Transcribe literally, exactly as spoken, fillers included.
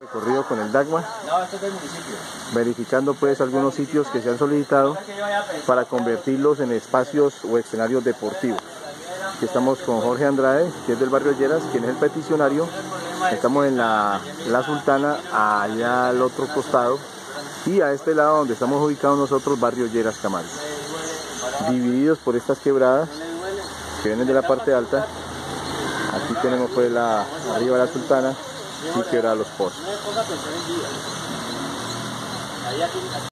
Recorrido con el DACMA, No, este es del municipio. verificando pues algunos sitios que se han solicitado para convertirlos en espacios o escenarios deportivos. Aquí estamos con Jorge Andrade, que es del barrio Lleras, quien es el peticionario. Estamos en la, la Sultana, allá al otro costado, y a este lado donde estamos ubicados nosotros, barrio Lleras Camargo. Divididos por estas quebradas que vienen de la parte alta. Aquí tenemos pues la, arriba la Sultana y quebrada Los Pozos.